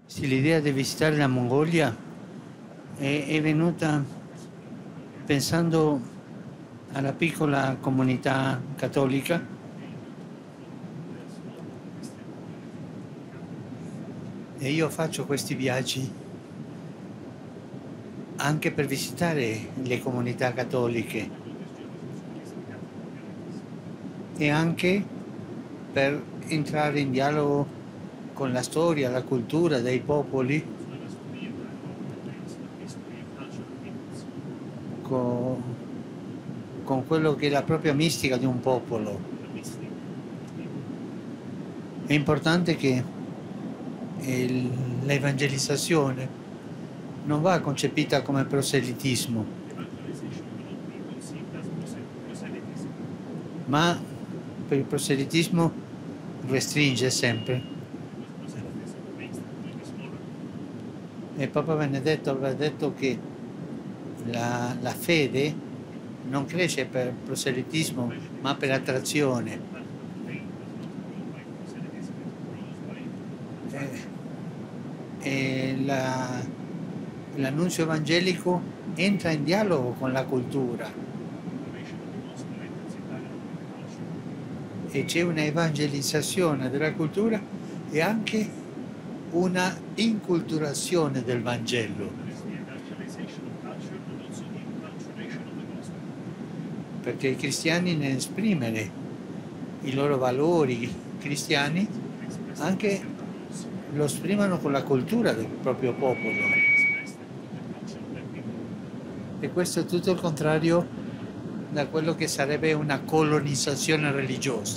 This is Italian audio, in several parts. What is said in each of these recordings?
Sì, l'idea di visitare la Mongolia è venuta pensando alla piccola comunità cattolica e io faccio questi viaggi anche per visitare le comunità cattoliche e anche per entrare in dialogo con la storia, la cultura dei popoli, con quello che è la propria mistica di un popolo. È importante che l'evangelizzazione non va concepita come proselitismo, ma per il proselitismo restringe sempre. E Papa Benedetto aveva detto che la fede non cresce per proselitismo, ma per attrazione. E l'annuncio evangelico entra in dialogo con la cultura e c'è una evangelizzazione della cultura e anche una inculturazione del Vangelo, perché i cristiani nell'esprimere i loro valori cristiani anche lo esprimono con la cultura del proprio popolo. E questo è tutto il contrario da quello che sarebbe una colonizzazione religiosa.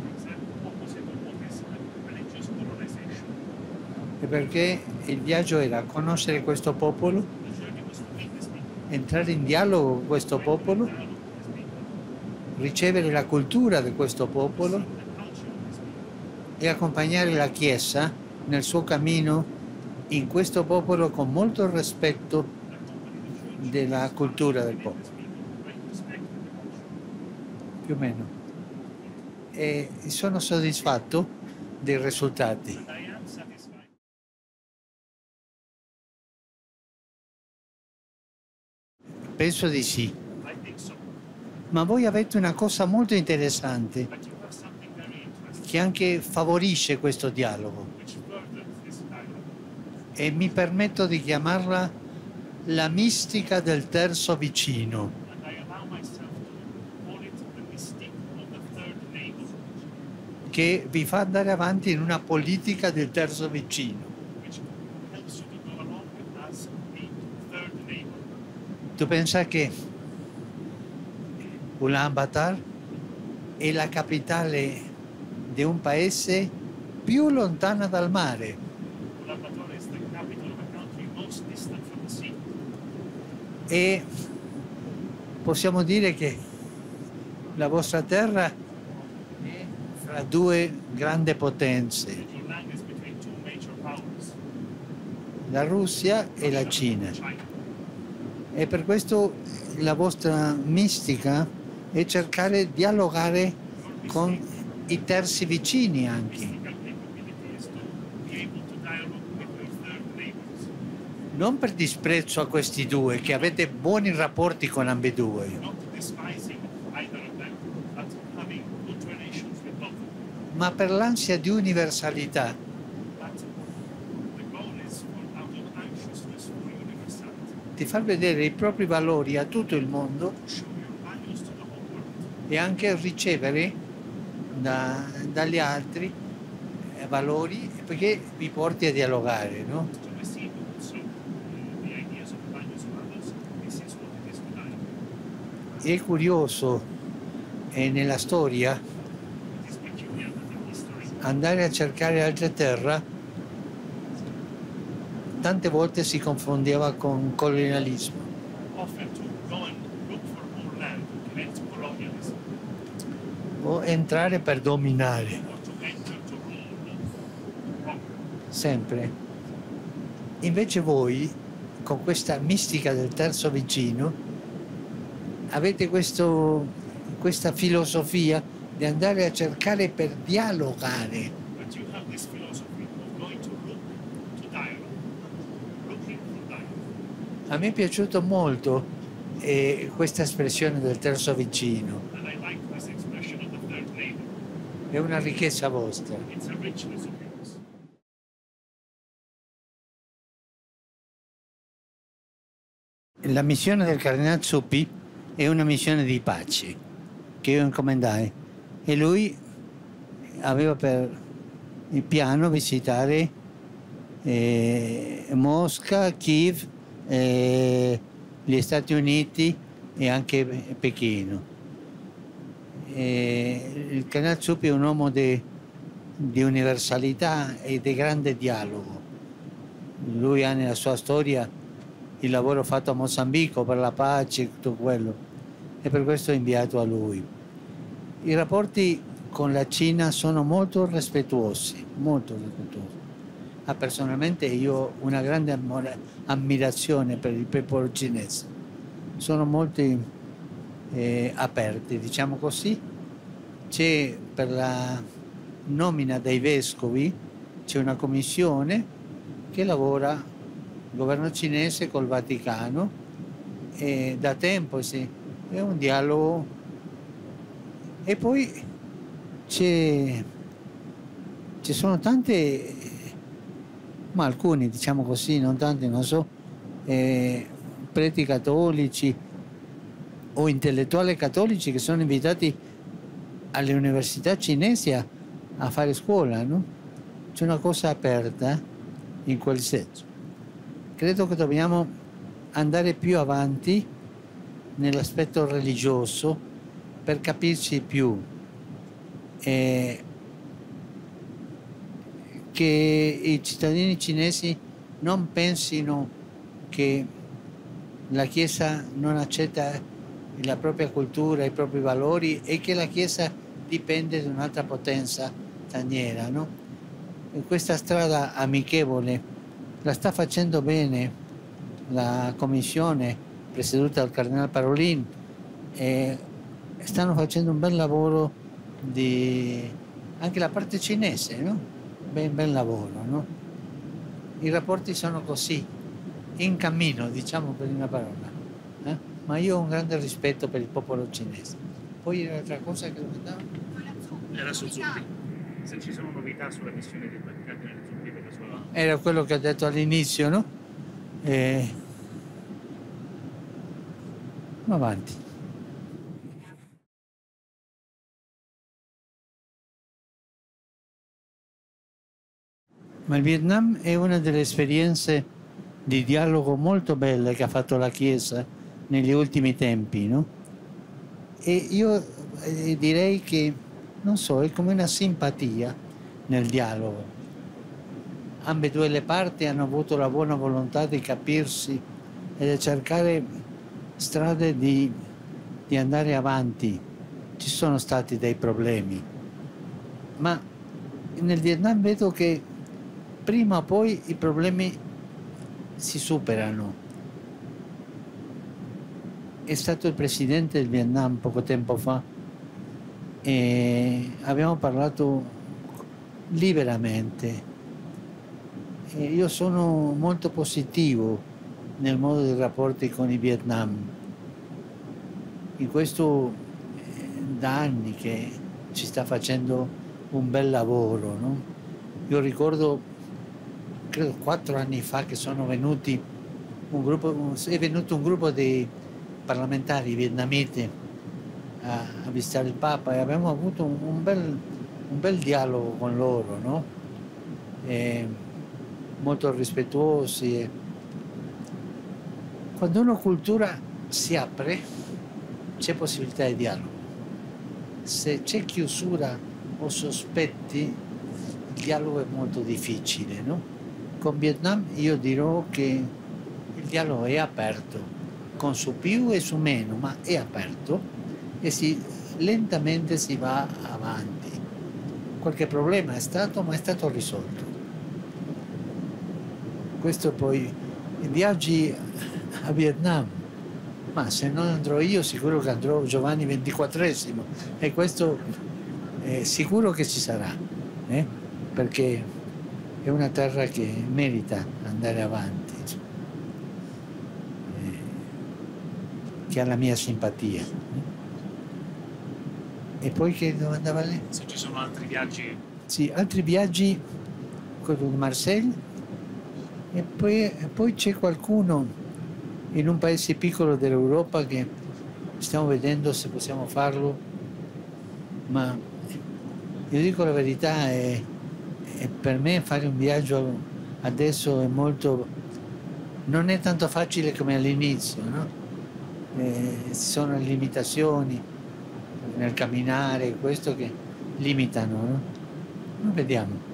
E perché il viaggio era conoscere questo popolo, entrare in dialogo con questo popolo, ricevere la cultura di questo popolo e accompagnare la Chiesa nel suo cammino in questo popolo con molto rispetto della cultura del popolo. Più o meno. E sono soddisfatto dei risultati. Penso di sì. Ma voi avete una cosa molto interessante che anche favorisce questo dialogo e mi permetto di chiamarla la mistica del terzo vicino. Che vi fa andare avanti in una politica del terzo vicino. Tu pensa che Ulaanbaatar è la capitale di un paese più lontana dal mare. E possiamo dire che la vostra terra è fra due grandi potenze, la Russia e la Cina. E per questo la vostra mistica è cercare di dialogare con i terzi vicini anche. Non per disprezzo a questi due, che avete buoni rapporti con ambedue, ma per l'ansia di universalità. Di far vedere i propri valori a tutto il mondo e anche ricevere dagli altri valori perché vi porti a dialogare, no? È curioso nella storia andare a cercare altre terre tante volte si confondeva con colonialismo. O entrare per dominare. Sempre. Invece voi, con questa mistica del terzo vicino, avete questa filosofia di andare a cercare per dialogare. A me è piaciuto molto questa espressione del terzo vicino. È una ricchezza vostra. La missione del Cardinale Zuppi è una missione di pace che io incomandai e lui aveva per il piano visitare Mosca, Kiev, gli Stati Uniti e anche Pechino. Il Cardinale Zuppi è un uomo di universalità e di grande dialogo. Lui ha nella sua storia il lavoro fatto a Mozambico per la pace e tutto quello, e per questo ho inviato a lui. I rapporti con la Cina sono molto rispettuosi, molto rispettuosi. Personalmente io ho una grande ammirazione per il popolo cinese, sono molto aperti, diciamo così. C'è per la nomina dei vescovi, c'è una commissione che lavora il governo cinese col Vaticano e da tempo è un dialogo. E poi ci sono tante, ma alcuni diciamo così, non tanti, non so, preti cattolici o intellettuali cattolici che sono invitati alle università cinesi a fare scuola, no? C'è una cosa aperta in quel senso. Credo che dobbiamo andare più avanti nell'aspetto religioso per capirci più, che i cittadini cinesi non pensino che la Chiesa non accetta la propria cultura, i propri valori e che la Chiesa dipende da un'altra potenza straniera, no? E questa strada amichevole la sta facendo bene la commissione presieduta dal Cardinale Parolin e stanno facendo un bel lavoro anche la parte cinese, no? Ben lavoro, no? I rapporti sono così, in cammino, diciamo per una parola, ma io ho un grande rispetto per il popolo cinese. Poi l'altra cosa che domandavo era su Zuppi, se ci sono novità sulla missione del Cardinale Zuppi per la sua... Era quello che ho detto all'inizio, no? Avanti. Ma il Vietnam è una delle esperienze di dialogo molto belle che ha fatto la Chiesa negli ultimi tempi, no? E io direi che, non so, è come una simpatia nel dialogo. Ambedue le parti hanno avuto la buona volontà di capirsi e di cercare strade di andare avanti. Ci sono stati dei problemi, ma nel Vietnam vedo che prima o poi i problemi si superano. È stato il presidente del Vietnam poco tempo fa e abbiamo parlato liberamente. E io sono molto positivo nel modo dei rapporti con il Vietnam. In questo da anni che ci sta facendo un bel lavoro, no? Io ricordo, credo 4 anni fa, che è venuto un gruppo di parlamentari vietnamiti a visitare il Papa e abbiamo avuto un bel dialogo con loro, no? Molto rispettuosi. Quando una cultura si apre c'è possibilità di dialogo. Se c'è chiusura o sospetti, il dialogo è molto difficile, no? Con Vietnam io dirò che il dialogo è aperto, con su più e su meno, ma è aperto e lentamente si va avanti. Qualche problema è stato, ma è stato risolto. Questo poi, i viaggi a Vietnam, ma se non andrò io sicuro che andrò Giovanni XXIV e questo è sicuro che ci sarà, perché è una terra che merita andare avanti. che ha la mia simpatia. E poi che domanda vale? Se ci sono altri viaggi. Sì, altri viaggi, quello di Marseille, e poi c'è qualcuno in un paese piccolo dell'Europa che stiamo vedendo se possiamo farlo, ma io dico la verità, per me fare un viaggio adesso è non è tanto facile come all'inizio, no? Ci sono limitazioni nel camminare, questo che limitano, no? Ma vediamo.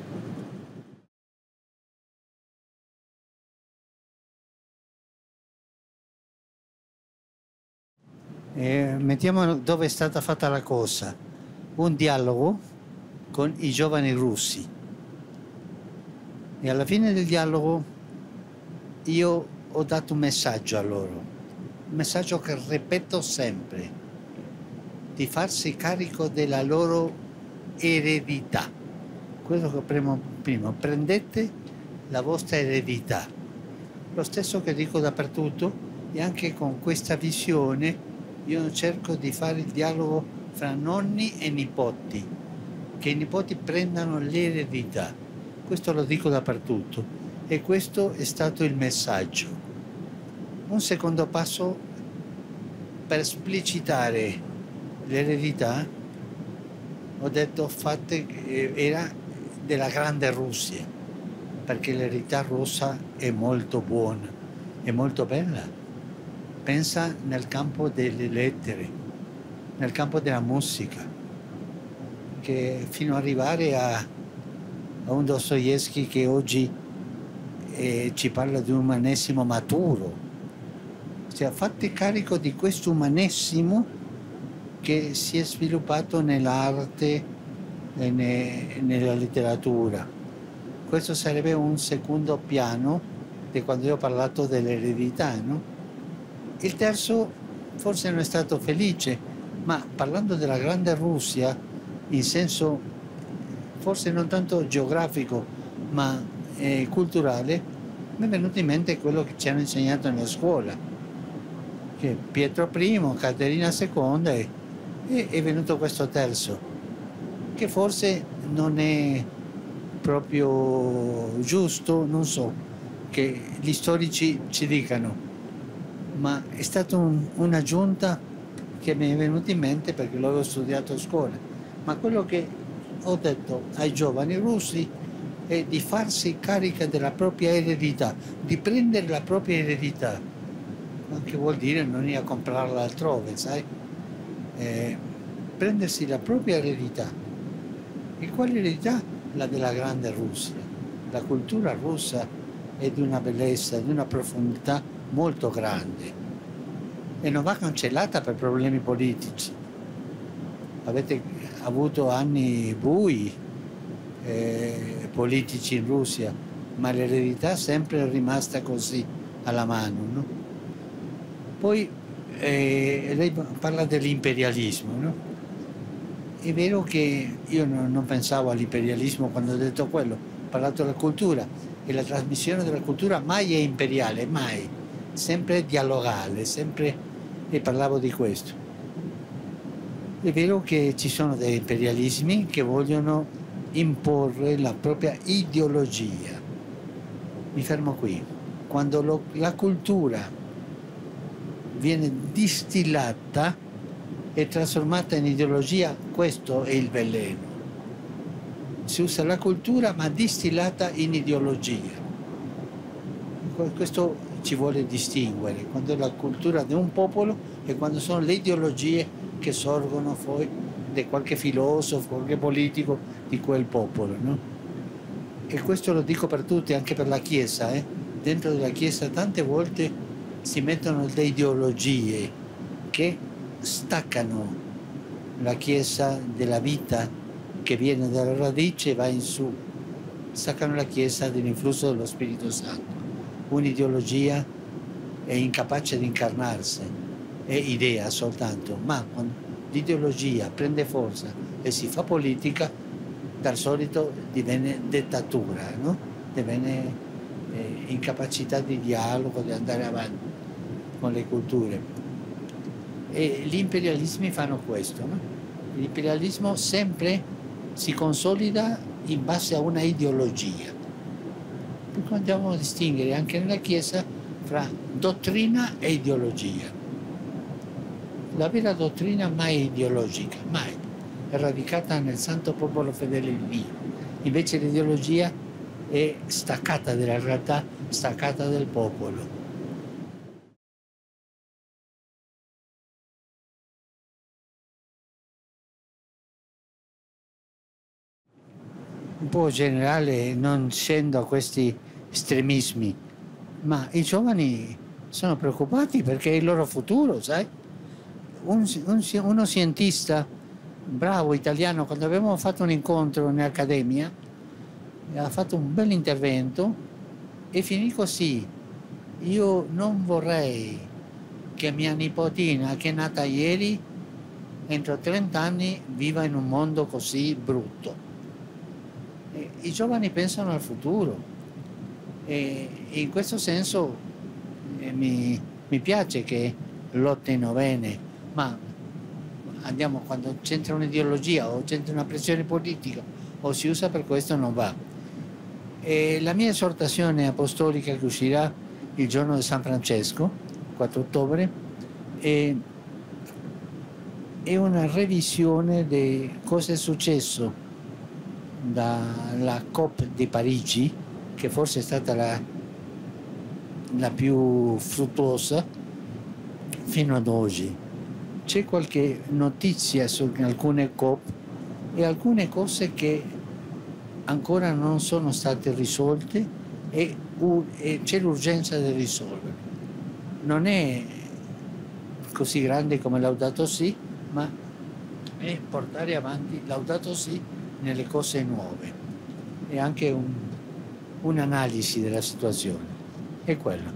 Mettiamo dove è stata fatta la cosa, un dialogo con i giovani russi, e alla fine del dialogo io ho dato un messaggio a loro, un messaggio che ripeto sempre, di farsi carico della loro eredità. Quello che prima, prendete la vostra eredità, lo stesso che dico dappertutto, e anche con questa visione io cerco di fare il dialogo fra nonni e nipoti, che i nipoti prendano l'eredità. Questo lo dico dappertutto e questo è stato il messaggio. Un secondo passo per esplicitare l'eredità, ho detto era della grande Russia, perché l'eredità russa è molto buona, è molto bella. Pensa nel campo delle lettere, nel campo della musica, che fino ad arrivare a un Dostoevsky che oggi ci parla di un umanesimo maturo. Cioè, fate carico di questo umanesimo che si è sviluppato nell'arte e nella letteratura. Questo sarebbe un secondo piano di quando io ho parlato dell'eredità, no? Il terzo forse non è stato felice, ma parlando della grande Russia, in senso forse non tanto geografico, ma culturale, mi è venuto in mente quello che ci hanno insegnato nella scuola, che Pietro I, Caterina II e è venuto questo terzo, che forse non è proprio giusto, non so, che gli storici ci dicano, ma è stata un'aggiunta che mi è venuta in mente perché l'avevo studiato a scuola. Ma quello che ho detto ai giovani russi è di farsi carica della propria eredità, di prendere la propria eredità, che vuol dire non ir a comprarla altrove, sai? Prendersi la propria eredità. E quale eredità? La della grande Russia. La cultura russa è di una bellezza, di una profondità molto grande e non va cancellata per problemi politici. Avete avuto anni bui politici in Russia, ma l'eredità sempre è rimasta così alla mano, no? Poi lei parla dell'imperialismo, no? È vero che io non pensavo all'imperialismo quando ho detto quello, ho parlato della cultura, e la trasmissione della cultura mai è imperiale, mai, sempre dialogale, sempre, e parlavo di questo. È vero che ci sono dei imperialismi che vogliono imporre la propria ideologia. Mi fermo qui. Quando la cultura viene distillata e trasformata in ideologia, questo è il veleno. Si usa la cultura ma distillata in ideologia. Questo ci vuole distinguere, quando è la cultura di un popolo e quando sono le ideologie che sorgono poi di qualche filosofo, qualche politico di quel popolo, no? E questo lo dico per tutti, anche per la Chiesa, Dentro della Chiesa tante volte si mettono delle ideologie che staccano la Chiesa della vita che viene dalla radice e va in su, staccano la Chiesa dell'influsso dello Spirito Santo. Un'ideologia è incapace di incarnarsi, è idea soltanto, ma quando l'ideologia prende forza e si fa politica, dal solito diviene dettatura, no? Diviene incapacità di dialogo, di andare avanti con le culture. E gli imperialismi fanno questo, no? L'imperialismo sempre si consolida in base a una ideologia. Per cui andiamo a distinguere anche nella Chiesa fra dottrina e ideologia. La vera dottrina mai è ideologica, mai. È radicata nel santo popolo fedele di Dio. Invece l'ideologia è staccata dalla realtà, staccata dal popolo. Un po' generale, non scendo a questi estremismi, ma i giovani sono preoccupati perché è il loro futuro, sai? Uno scientista bravo italiano, quando avevamo fatto un incontro in accademia, ha fatto un bel intervento e finì così: io non vorrei che mia nipotina, che è nata ieri, entro 30 anni viva in un mondo così brutto. I giovani pensano al futuro e in questo senso mi piace che lottino bene, ma andiamo, quando c'entra un'ideologia o c'entra una pressione politica o si usa per questo, non va. E la mia esortazione apostolica, che uscirà il giorno di San Francesco, 4 ottobre, è una revisione di cosa è successo dalla COP di Parigi, che forse è stata la più fruttuosa fino ad oggi. C'è qualche notizia su alcune COP e alcune cose che ancora non sono state risolte e c'è l'urgenza di risolvere. Non è così grande come Laudato Si, ma è portare avanti Laudato Si nelle cose nuove e anche un'analisi della situazione. È quello.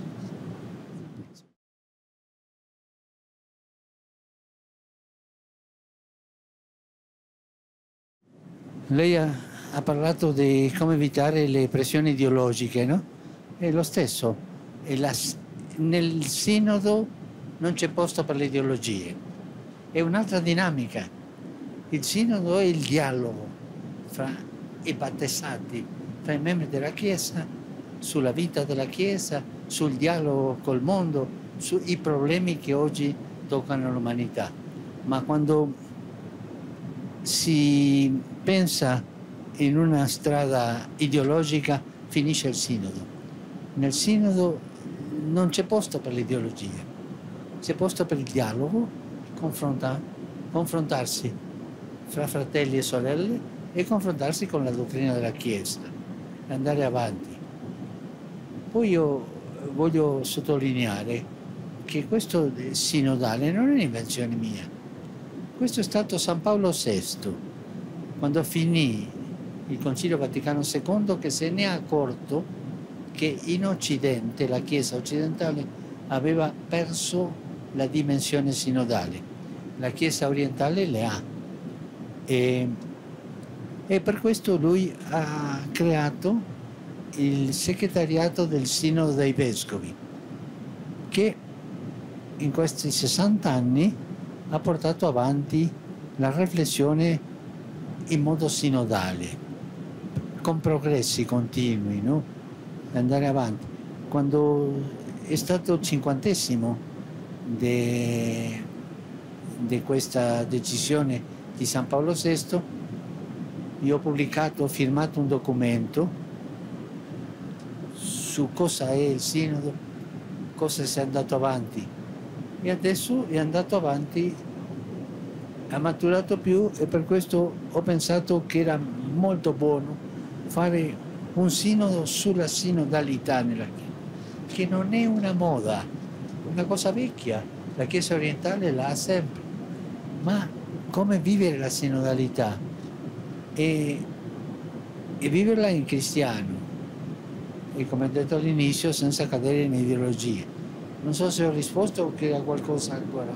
Lei ha parlato di come evitare le pressioni ideologiche, no? È lo stesso. Nel sinodo non c'è posto per le ideologie. È un'altra dinamica. Il sinodo è il dialogo fra i battezzati, fra i membri della Chiesa, sulla vita della Chiesa, sul dialogo col mondo, sui problemi che oggi toccano l'umanità. Ma quando si pensa in una strada ideologica, finisce il sinodo. Nel sinodo non c'è posto per l'ideologia, c'è posto per il dialogo, confrontarsi fra fratelli e sorelle e confrontarsi con la dottrina della Chiesa, andare avanti. Poi io voglio sottolineare che questo sinodale non è un'invenzione mia. Questo è stato San Paolo VI, quando finì il Concilio Vaticano II, che se ne è accorto che in Occidente la Chiesa occidentale aveva perso la dimensione sinodale. La Chiesa orientale le ha. E per questo lui ha creato il segretariato del Sinodo dei Vescovi, che in questi 60 anni ha portato avanti la riflessione in modo sinodale, con progressi continui, no? Andare avanti. Quando è stato il 50° di questa decisione di San Paolo VI, io ho firmato un documento su cosa è il Sinodo, cosa si è andato avanti, e adesso è andato avanti, ha maturato più, e per questo ho pensato che era molto buono fare un sinodo sulla sinodalità nella Chiesa, che non è una moda, una cosa vecchia, la Chiesa orientale la ha sempre, ma come vivere la sinodalità e viverla in cristiano, e come ho detto all'inizio, senza cadere in ideologie. Non so se ho risposto o che a qualcosa ancora.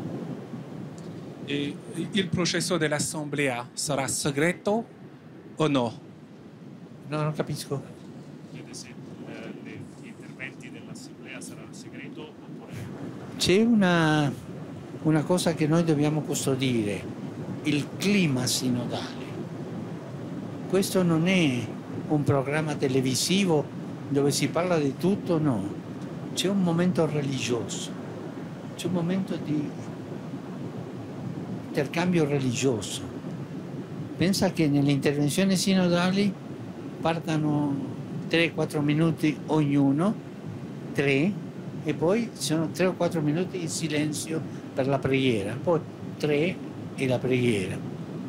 Il processo dell'assemblea sarà segreto o no? No, non capisco. Chiede se gli interventi dell'assemblea saranno segreto oppure... C'è una cosa che noi dobbiamo custodire, il clima sinodale. Questo non è un programma televisivo dove si parla di tutto, no. C'è un momento religioso, c'è un momento di intercambio religioso. Pensa che nelle intervenzioni sinodali partano 3-4 minuti ognuno, 3, e poi ci sono 3 o 4 minuti in silenzio per la preghiera, poi 3 e la preghiera.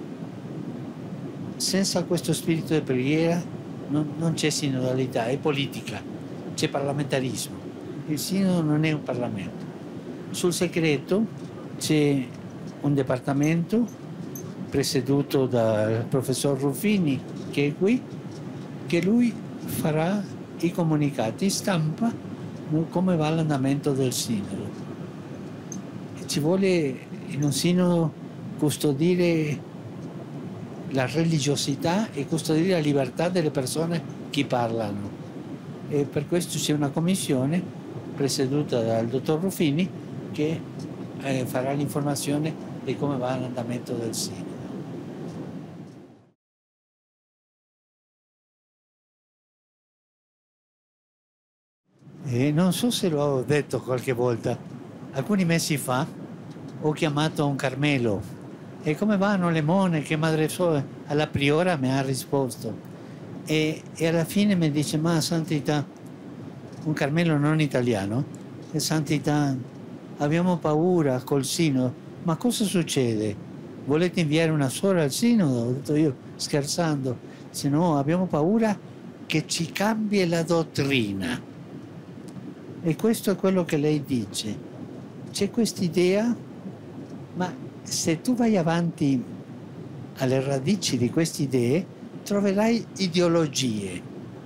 Senza questo spirito di preghiera non c'è sinodalità, è politica, c'è parlamentarismo. Il sinodo non è un Parlamento. Sul segreto c'è un dipartimento presieduto dal professor Ruffini, che è qui, che lui farà i comunicati stampa come va l'andamento del sinodo. E ci vuole in un sinodo custodire la religiosità e custodire la libertà delle persone che parlano. E per questo c'è una commissione presieduta dal dottor Ruffini che farà l'informazione di come va l'andamento del sinodo. E non so se l'ho detto qualche volta, alcuni mesi fa ho chiamato un Carmelo e come vanno le monache, Madre Sua? Alla priora mi ha risposto e alla fine mi dice: ma Santità, un Carmelo non italiano, e Santità, abbiamo paura col sinodo. Ma cosa succede? Volete inviare una suora al sinodo? Ho detto io scherzando. Se no, abbiamo paura che ci cambi la dottrina. E questo è quello che lei dice. C'è quest'idea, ma se tu vai avanti alle radici di queste idee, troverai ideologie.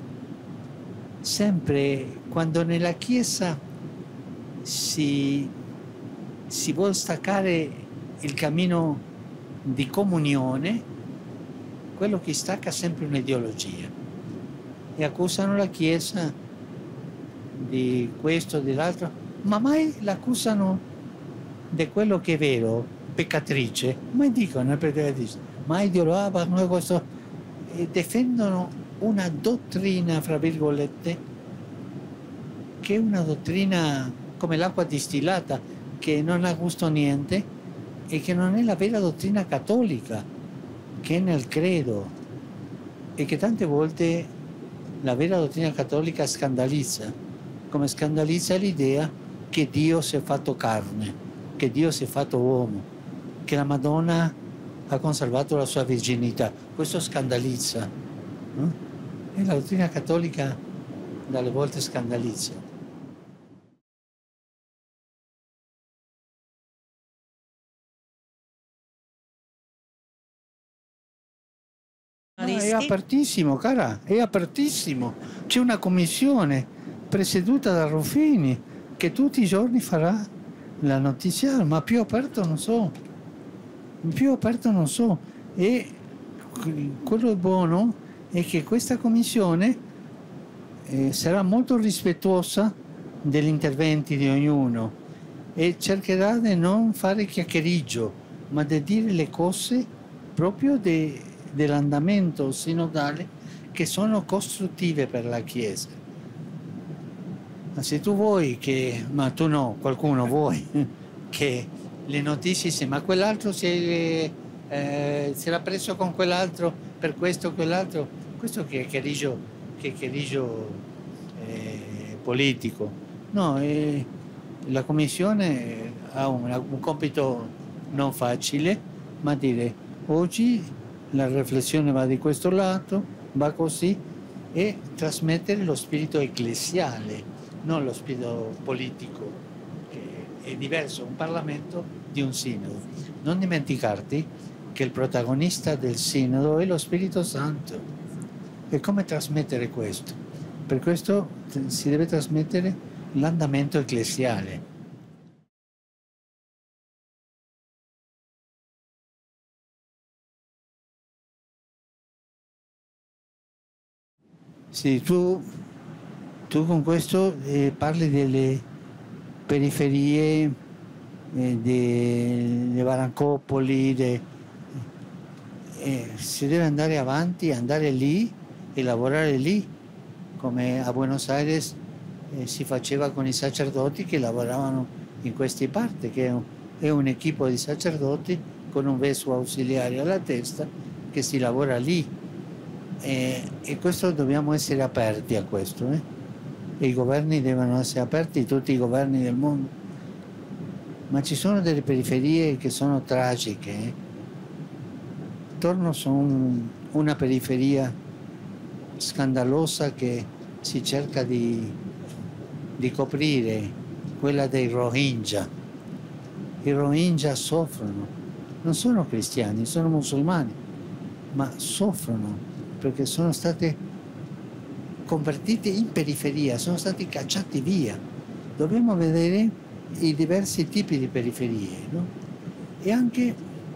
Sempre quando nella Chiesa si vuole staccare il cammino di comunione, quello che stacca è sempre un'ideologia. E accusano la Chiesa di questo, dell'altro, ma mai l'accusano di quello che è vero, peccatrice, mai dicono peccatrice, mai ideologano questo, e difendono una dottrina, fra virgolette, che è una dottrina come l'acqua distillata, che non ha gusto niente e che non è la vera dottrina cattolica, che è nel credo, e che tante volte la vera dottrina cattolica scandalizza, come scandalizza l'idea che Dio si è fatto carne, che Dio si è fatto uomo, che la Madonna ha conservato la sua virginità. Questo scandalizza. E la dottrina cattolica dalle volte scandalizza. È apertissimo, cara, è apertissimo. C'è una commissione presieduta da Ruffini che tutti i giorni farà la notizia, ma più aperto non so. Più aperto non so. E quello buono è che questa commissione sarà molto rispettosa degli interventi di ognuno e cercherà di non fare chiacchiericcio, ma di dire le cose proprio dell'andamento sinodale che sono costruttive per la Chiesa. Ma se tu vuoi che, ma tu no, qualcuno vuoi che le notizie, ma quell'altro si era preso con quell'altro per questo o quell'altro, questo che è chiacchiericcio politico. No, la Commissione ha un compito non facile, ma dire oggi la riflessione va di questo lato, va così, e trasmettere lo spirito ecclesiale, non lo spirito politico, che è diverso un Parlamento di un sinodo. Non dimenticarti che il protagonista del sinodo è lo Spirito Santo. E come trasmettere questo? Per questo si deve trasmettere l'andamento ecclesiale. Sì, tu con questo parli delle periferie di baraccopoli, si deve andare avanti, andare lì e lavorare lì, come a Buenos Aires si faceva con i sacerdoti che lavoravano in queste parti, che è un equipo di sacerdoti con un vescovo ausiliare alla testa che si lavora lì, e questo dobbiamo essere aperti a questo, e i governi devono essere aperti, tutti i governi del mondo, ma ci sono delle periferie che sono tragiche. Torno su una periferia scandalosa che si cerca di coprire, quella dei Rohingya. I Rohingya soffrono, non sono cristiani, sono musulmani, ma soffrono perché sono stati convertiti in periferia, sono stati cacciati via. Dobbiamo vedere i diversi tipi di periferie, no? E anche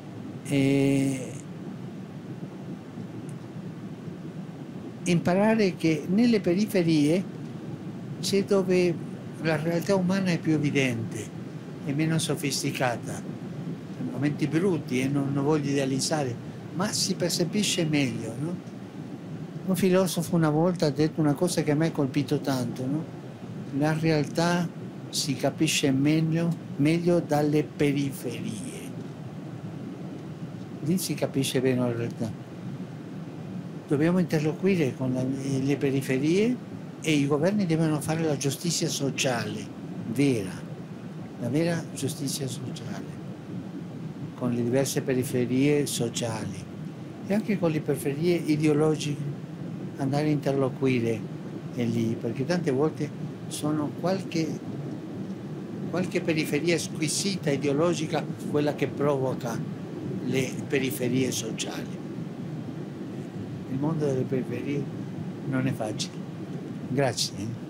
imparare che nelle periferie c'è dove la realtà umana è più evidente e meno sofisticata. Momenti brutti, e non voglio idealizzare, ma si percepisce meglio, no? Un filosofo una volta ha detto una cosa che a me ha colpito tanto, no? La realtà si capisce meglio dalle periferie. Lì si capisce bene la realtà. Dobbiamo interloquire con le periferie, e i governi devono fare la giustizia sociale vera, la vera giustizia sociale, con le diverse periferie sociali e anche con le periferie ideologiche, andare a interloquire lì, perché tante volte sono qualche periferia squisita ideologica quella che provoca le periferie sociali. Il mondo delle periferie non è facile. Grazie.